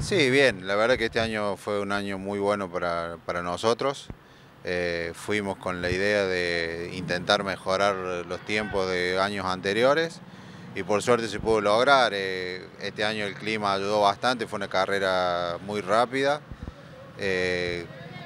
Sí, bien, la verdad que este año fue un año muy bueno para nosotros. Fuimos con la idea de intentar mejorar los tiempos de años anteriores y por suerte se pudo lograr. Este año el clima ayudó bastante, fue una carrera muy rápida, eh,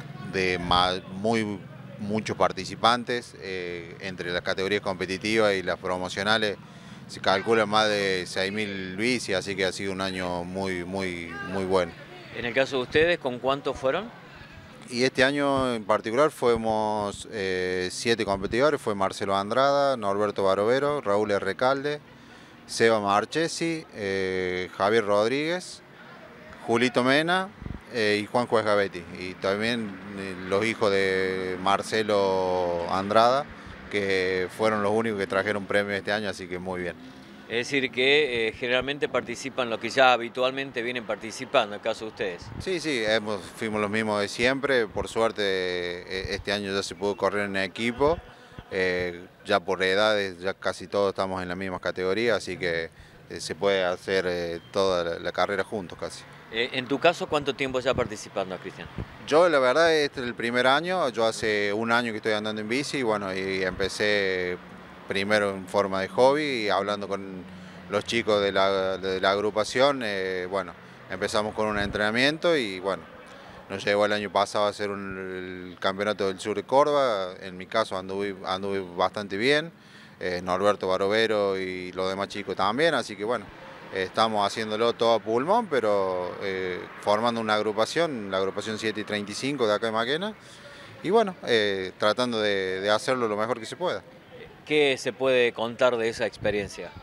muchos participantes, entre las categorías competitivas y las promocionales se calcula más de 6.000 bicis, así que ha sido un año muy bueno. En el caso de ustedes, ¿con cuántos fueron? Y este año en particular fuimos 7 competidores, fue Marcelo Andrada, Norberto Barovero, Raúl Recalde, Seba Marchesi, Javier Rodríguez, Julito Mena y Juan Juez Gavetti. Y también los hijos de Marcelo Andrada, que fueron los únicos que trajeron premio este año, así que muy bien. Es decir, que generalmente participan los que ya habitualmente vienen participando, en el caso de ustedes. Sí, sí, fuimos los mismos de siempre. Por suerte, este año ya se pudo correr en equipo. Ya por edades, ya casi todos estamos en la misma categoría, así que se puede hacer toda la carrera juntos casi. En tu caso, ¿cuánto tiempo ya participando, Cristian? Yo, la verdad, este es el primer año. Yo hace un año que estoy andando en bici y bueno, y empecé primero en forma de hobby y hablando con los chicos de la agrupación. Bueno, empezamos con un entrenamiento y bueno, nos llevó el año pasado a hacer el campeonato del sur de Córdoba. En mi caso anduve bastante bien. Norberto Barovero y los demás chicos también, así que bueno, estamos haciéndolo todo a pulmón, pero formando una agrupación, la agrupación 7 y 35 de acá de Maquena, y bueno, tratando de hacerlo lo mejor que se pueda. ¿Qué se puede contar de esa experiencia?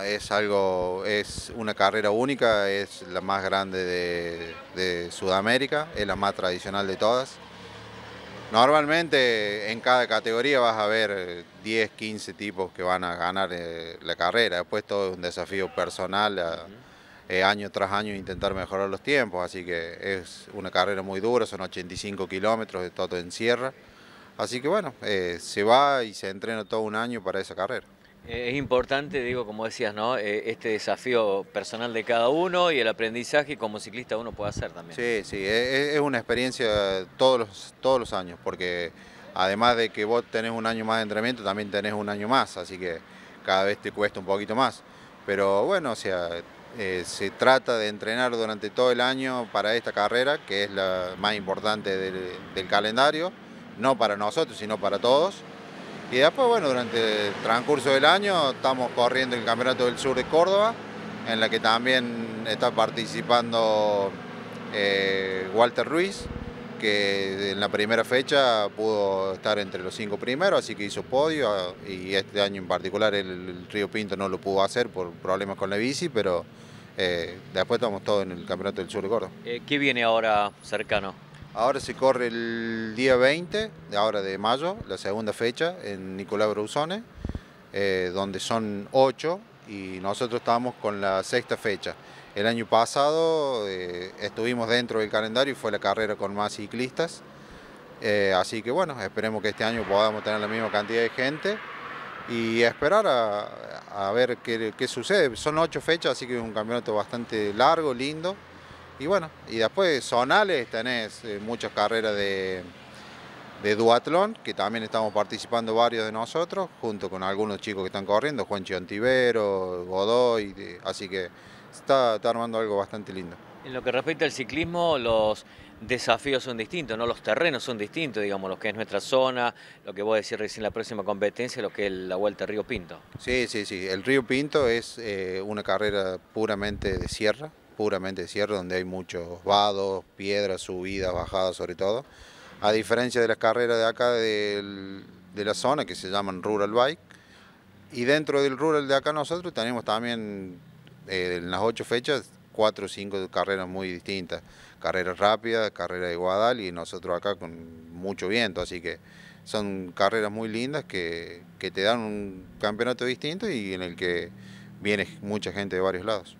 Es una carrera única, es la más grande de Sudamérica, es la más tradicional de todas. Normalmente en cada categoría vas a ver 10, 15 tipos que van a ganar la carrera. Después todo es un desafío personal, Ujú. año tras año intentar mejorar los tiempos. Así que es una carrera muy dura, son 85 kilómetros de todo en sierra. Así que bueno, se va y se entrena todo un año para esa carrera. Es importante, digo, como decías, ¿no? Este desafío personal de cada uno y el aprendizaje que como ciclista uno puede hacer también. Sí, sí, es una experiencia todos los años, porque además de que vos tenés un año más de entrenamiento, también tenés un año más, así que cada vez te cuesta un poquito más. Pero bueno, o sea, se trata de entrenar durante todo el año para esta carrera, que es la más importante del calendario, no para nosotros, sino para todos. Y después, bueno, durante el transcurso del año estamos corriendo el Campeonato del Sur de Córdoba, en la que también está participando Walter Ruiz, que en la primera fecha pudo estar entre los 5 primeros, así que hizo podio, y este año en particular el Río Pinto no lo pudo hacer por problemas con la bici, pero después estamos todos en el Campeonato del Sur de Córdoba. ¿Qué viene ahora cercano? Ahora se corre el día 20 de mayo, la segunda fecha, en Nicolás Brusone, donde son 8 y nosotros estamos con la sexta fecha. El año pasado estuvimos dentro del calendario y fue la carrera con más ciclistas, así que bueno, esperemos que este año podamos tener la misma cantidad de gente y esperar a ver qué sucede. Son 8 fechas, así que es un campeonato bastante largo, lindo. Y bueno, y después zonales tenés muchas carreras de duatlón, que también estamos participando varios de nosotros, junto con algunos chicos que están corriendo, Juanchi Ontivero, Godoy, así que está armando algo bastante lindo. En lo que respecta al ciclismo, los desafíos son distintos, ¿no? Los terrenos son distintos, digamos, lo que es nuestra zona, lo que vos decís recién la próxima competencia, lo que es la Vuelta a Río Pinto. Sí, sí, sí, el Río Pinto es una carrera puramente de sierra, donde hay muchos vados, piedras, subidas, bajadas sobre todo. A diferencia de las carreras de acá de la zona, que se llaman Rural Bike. Y dentro del Rural de acá nosotros tenemos también en las 8 fechas 4 o 5 carreras muy distintas. Carreras rápidas, carreras de Guadal y nosotros acá con mucho viento. Así que son carreras muy lindas que te dan un campeonato distinto y en el que viene mucha gente de varios lados.